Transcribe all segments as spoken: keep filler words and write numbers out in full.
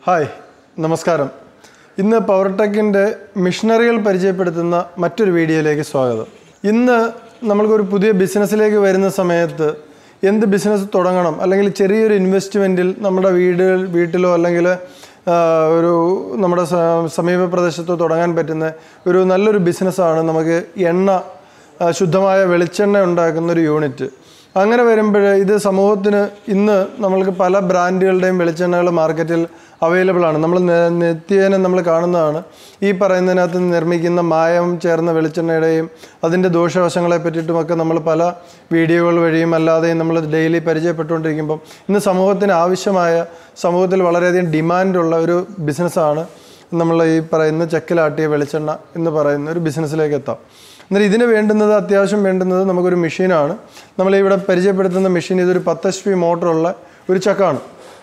Hi നമസ്കാരം. ഇന്ന് പവർടെക്കിൻ്റെ മിഷനറികൾ പരിചയപ്പെടുത്തുന്ന മറ്റൊരു വീഡിയോയിലേക്ക് സ്വാഗതം. ഇന്ന് നമ്മൾക്കൊരു പുതിയ ബിസിനസ്സിലേക്ക് വരുന്ന സമയത്ത് എന്ത് ബിസിനസ് തുടങ്ങണം, അല്ലെങ്കിൽ ചെറിയൊരു ഇൻവെസ്റ്റ്മെൻറ്റിൽ നമ്മുടെ വീട് വീട്ടിലോ അല്ലെങ്കിൽ ഒരു നമ്മുടെ സമീപ പ്രദേശത്തോ തുടങ്ങാൻ പറ്റുന്ന ഒരു നല്ലൊരു ബിസിനസ്സാണ് നമുക്ക് എണ്ണ, ശുദ്ധമായ വെളിച്ചെണ്ണ ഉണ്ടാക്കുന്നൊരു യൂണിറ്റ്. അങ്ങനെ വരുമ്പോൾ ഇത് സമൂഹത്തിന് ഇന്ന് നമ്മൾക്ക് പല ബ്രാൻഡുകളുടെയും വെളിച്ചെണ്ണകൾ മാർക്കറ്റിൽ അവൈലബിൾ ആണ്. നമ്മൾ നിത്യേന നമ്മൾ കാണുന്നതാണ് ഈ പറയുന്നതിനകത്ത് നിർമ്മിക്കുന്ന മായം ചേർന്ന വെളിച്ചെണ്ണയുടെയും അതിൻ്റെ ദോഷവശങ്ങളെ പറ്റിയിട്ടുമൊക്കെ നമ്മൾ പല വീഡിയോകൾ വഴിയും അല്ലാതെയും നമ്മൾ ഡെയിലി പരിചയപ്പെട്ടുകൊണ്ടിരിക്കുമ്പം ഇന്ന് സമൂഹത്തിന് ആവശ്യമായ, സമൂഹത്തിൽ വളരെയധികം ഡിമാൻഡുള്ള ഒരു ബിസിനസ്സാണ് നമ്മൾ ഈ പറയുന്ന ചെക്കിലാട്ടിയ വെളിച്ചെണ്ണ എന്ന് പറയുന്ന ഒരു ബിസിനസ്സിലേക്ക് എത്താം. എന്നാൽ ഇതിന് വേണ്ടുന്നത്, അത്യാവശ്യം വേണ്ടുന്നത് നമുക്കൊരു മെഷീനാണ്. നമ്മളിവിടെ പരിചയപ്പെടുത്തുന്ന മെഷീൻ ഇതൊരു പത്ത് എച്ച് പി മോട്ടറുള്ള ഒരു ചക്കാണ്.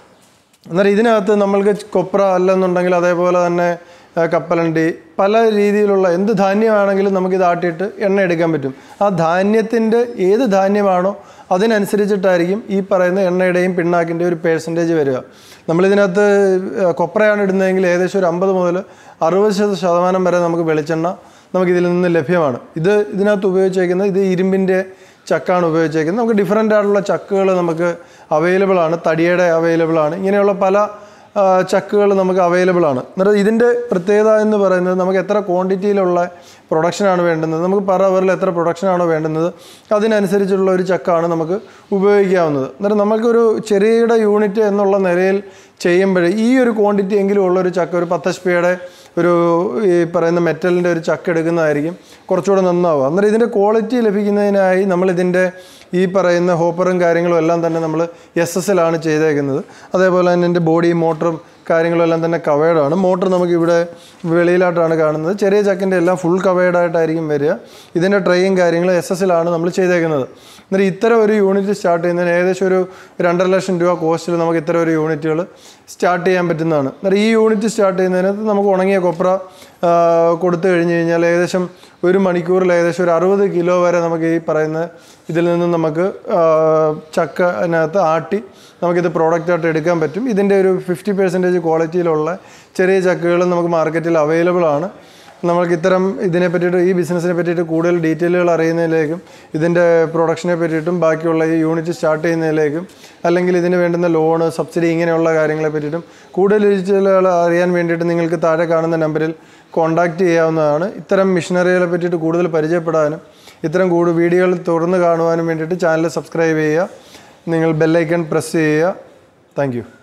എന്നാൽ ഇതിനകത്ത് നമ്മൾക്ക് കൊപ്ര അല്ലെന്നുണ്ടെങ്കിൽ അതേപോലെ തന്നെ കപ്പലണ്ടി, പല രീതിയിലുള്ള എന്ത് ധാന്യമാണെങ്കിലും നമുക്കിത് ആട്ടിയിട്ട് എണ്ണ എടുക്കാൻ പറ്റും. ആ ധാന്യത്തിൻ്റെ ഏത് ധാന്യമാണോ അതിനനുസരിച്ചിട്ടായിരിക്കും ഈ പറയുന്ന എണ്ണയുടെയും പിണ്ണാക്കിൻ്റെ ഒരു പേഴ്സൻറ്റേജ് വരിക. നമ്മളിതിനകത്ത് കൊപ്രയാണ് ഇടുന്നതെങ്കിൽ ഏകദേശം ഒരു അമ്പത് മുതൽ അറുപത് ശതമാനം വരെ നമുക്ക് വെളിച്ചെണ്ണ നമുക്കിതിൽ നിന്ന് ലഭ്യമാണ്. ഇത് ഇതിനകത്ത് ഉപയോഗിച്ചേക്കുന്നത് ഇത് ഇരുമ്പിൻ്റെ ചക്കാണ് ഉപയോഗിച്ചേക്കുന്നത്. നമുക്ക് ഡിഫറൻ്റ് ആയിട്ടുള്ള ചക്കുകൾ നമുക്ക് അവൈലബിൾ ആണ്, തടിയുടെ അവൈലബിൾ ആണ്, ഇങ്ങനെയുള്ള പല ചക്കുകൾ നമുക്ക് അവൈലബിൾ ആണ്. എന്നിട്ട് ഇതിൻ്റെ പ്രത്യേകത എന്ന് പറയുന്നത് നമുക്ക് എത്ര ക്വാണ്ടിറ്റിയിലുള്ള പ്രൊഡക്ഷനാണ് വേണ്ടുന്നത്, നമുക്ക് പെർ അവറിൽ എത്ര പ്രൊഡക്ഷനാണോ വേണ്ടുന്നത് അതിനനുസരിച്ചുള്ള ഒരു ചക്കാണ് നമുക്ക് ഉപയോഗിക്കാവുന്നത്. എന്നിട്ട് നമുക്കൊരു ചെറിയ യൂണിറ്റ് എന്നുള്ള നിലയിൽ ചെയ്യുമ്പോൾ ഈ ഒരു ക്വാണ്ടിറ്റി എങ്കിലും ഉള്ളൊരു ചക്ക, ഒരു പത്ത് എച്ച് പിയുടെ ഒരു ഈ പറയുന്ന മെറ്റലിൻ്റെ ഒരു ചക്ക എടുക്കുന്നതായിരിക്കും കുറച്ചുകൂടെ നന്നാവുക. അന്നേരം ഇതിൻ്റെ ക്വാളിറ്റി ലഭിക്കുന്നതിനായി നമ്മളിതിൻ്റെ ഈ പറയുന്ന ഹോപ്പറും കാര്യങ്ങളും എല്ലാം തന്നെ നമ്മൾ എസ് എസ് എല്ലാണ് ചെയ്തേക്കുന്നത്. അതേപോലെ തന്നെ എൻ്റെ ബോഡി മോട്ടറും കാര്യങ്ങളും എല്ലാം തന്നെ കവേർഡാണ്. മോട്ടർ നമുക്കിവിടെ വെളിയിലായിട്ടാണ് കാണുന്നത്. ചെറിയ ചക്കിൻ്റെ എല്ലാം ഫുൾ കവേർഡായിട്ടായിരിക്കും വരിക. ഇതിൻ്റെ ട്രെയും കാര്യങ്ങളും എസ് എസ് എല്ലാണ് നമ്മൾ ചെയ്തേക്കുന്നത്. എന്നിട്ട് ഇത്തരം ഒരു യൂണിറ്റ് സ്റ്റാർട്ട് ചെയ്യുന്നതിന് ഏകദേശം ഒരു രണ്ടര ലക്ഷം രൂപ കോസ്റ്റിൽ നമുക്ക് ഇത്തരം ഒരു യൂണിറ്റുകൾ സ്റ്റാർട്ട് ചെയ്യാൻ പറ്റുന്നതാണ്. എന്നിട്ട് ഈ യൂണിറ്റ് സ്റ്റാർട്ട് ചെയ്യുന്നതിനകത്ത് നമുക്ക് ഉണങ്ങിയ കൊപ്ര കൊടുത്തു കഴിഞ്ഞ് കഴിഞ്ഞാൽ ഏകദേശം ഒരു മണിക്കൂറിൽ ഏകദേശം ഒരു അറുപത് കിലോ വരെ നമുക്ക് ഈ പറയുന്ന ഇതിൽ നിന്ന് നമുക്ക് ചക്ക അതിനകത്ത് ആട്ടി നമുക്കിത് പ്രോഡക്റ്റായിട്ട് എടുക്കാൻ പറ്റും. ഇതിൻ്റെ ഒരു ഫിഫ്റ്റി പെർസെൻറ്റേജ് ക്വാളിറ്റിയിലുള്ള ചെറിയ ചക്കകൾ നമുക്ക് മാർക്കറ്റിൽ അവൈലബിൾ ആണ്. നമ്മൾക്ക് ഇത്തരം ഇതിനെ പറ്റിയിട്ട്, ഈ ബിസിനസ്സിനെ പറ്റിയിട്ട് കൂടുതൽ ഡീറ്റെയിലുകൾ അറിയുന്നതിലേക്കും ഇതിൻ്റെ പ്രൊഡക്ഷനെ പറ്റിയിട്ടും ബാക്കിയുള്ള ഈ യൂണിറ്റ് സ്റ്റാർട്ട് ചെയ്യുന്നതിലേക്കും അല്ലെങ്കിൽ ഇതിന് വേണ്ടുന്ന ലോണ്, സബ്സിഡി, ഇങ്ങനെയുള്ള കാര്യങ്ങളെ പറ്റിയിട്ടും കൂടുതൽ ഡീറ്റെയിലുകൾ അറിയാൻ വേണ്ടിയിട്ട് നിങ്ങൾക്ക് താഴെ കാണുന്ന നമ്പറിൽ കോൺടാക്റ്റ് ചെയ്യാവുന്നതാണ്. ഇത്തരം മിഷനറികളെ പറ്റിയിട്ട് കൂടുതൽ പരിചയപ്പെടാനും ഇത്തരം കൂടുതൽ വീഡിയോകൾ തുടർന്ന് കാണുവാനും വേണ്ടിയിട്ട് ചാനൽ സബ്സ്ക്രൈബ് ചെയ്യുക, നിങ്ങൾ ബെല്ലൈക്കൺ പ്രസ് ചെയ്യുക. Thank U.